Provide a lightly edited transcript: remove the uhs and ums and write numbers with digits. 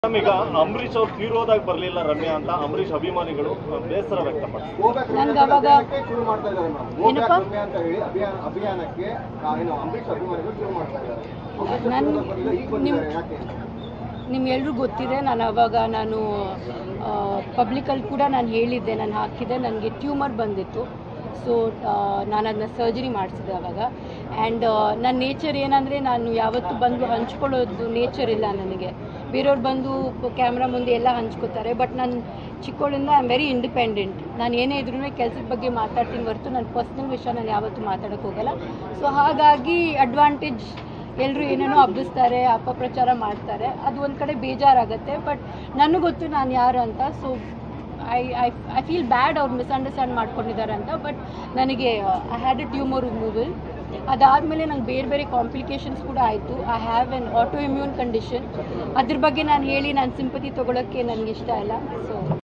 ಈಗ ಅಂಬರೀಶ್ ಅವರು ತೀರೋದಾಗ ಬರಲಿಲ್ಲ ರಮ್ಯಾ ಅಂತ ಅಂಬರೀಶ್ ಅಭಿಮಾನಿಗಳು ಬೇಸರ ವ್ಯಕ್ತಪಡಿಸಿದ್ದಾರೆ. ನಿಮ್ಗೆಲ್ರಿಗೂ ಗೊತ್ತಿದೆ, ನಾನು ಪಬ್ಲಿಕಲ್ಲಿ ಕೂಡ ನಾನು ಹೇಳಿದ್ದೆ, ನಾನು ಹಾಕಿದ್ದೆ, ನನಗೆ ಟ್ಯೂಮರ್ ಬಂದಿತ್ತು. ಸೊ ನಾನು ಅದನ್ನ ಸರ್ಜರಿ ಮಾಡಿಸಿದೆ ಆವಾಗ. ಆ್ಯಂಡ್ ನನ್ನ ನೇಚರ್ ಏನಂದರೆ, ನಾನು ಯಾವತ್ತೂ ಬಂದು ಹಂಚ್ಕೊಳ್ಳೋದು ನೇಚರ್ ಇಲ್ಲ ನನಗೆ. ಬೇರೆಯವ್ರು ಬಂದು ಕ್ಯಾಮ್ರಾ ಮುಂದೆ ಎಲ್ಲ ಹಂಚ್ಕೋತಾರೆ, ಬಟ್ ನಾನು ಚಿಕ್ಕವಳಿಂದ ಐ ಆಮ್ ವೆರಿ ಇಂಡಿಪೆಂಡೆಂಟ್. ನಾನು ಏನೇ ಇದ್ರೂ ಕೆಲಸದ ಬಗ್ಗೆ ಮಾತಾಡ್ತೀನಿ ಹೊರತು ನನ್ನ ಪರ್ಸ್ನಲ್ ವಿಷಯ ನಾನು ಯಾವತ್ತೂ ಮಾತಾಡೋಕ್ಕೆ ಹೋಗಲ್ಲ. ಸೊ ಹಾಗಾಗಿ ಅಡ್ವಾಂಟೇಜ್ ಎಲ್ಲರೂ ಏನೇನೋ ಹಬ್ಬಿಸ್ತಾರೆ, ಅಪಪ್ರಚಾರ ಮಾಡ್ತಾರೆ, ಅದು ಒಂದು ಕಡೆ ಬೇಜಾರಾಗುತ್ತೆ. ಬಟ್ ನನಗೆ ಗೊತ್ತು ನಾನು ಯಾರು ಅಂತ. ಸೊ ಐ ಫೀಲ್ ಬ್ಯಾಡ್ ಅವ್ರು ಮಿಸ್ಅಂಡರ್ಸ್ಟ್ಯಾಂಡ್ ಮಾಡ್ಕೊಂಡಿದ್ದಾರೆ ಅಂತ. ಬಟ್ ನನಗೆ I had a tumour removal. ಅದಾದಮೇಲೆ ನಂಗೆ ಬೇರೆ ಬೇರೆ ಕಾಂಪ್ಲಿಕೇಶನ್ಸ್ ಕೂಡ ಆಯಿತು. I have an autoimmune condition. ಅದ್ರ ಬಗ್ಗೆ ನಾನು ಹೇಳಿ ನಾನು ಸಿಂಪತಿ ತೊಗೊಳಕ್ಕೆ ನನಗೆ ಇಷ್ಟ ಇಲ್ಲ. ಸೊ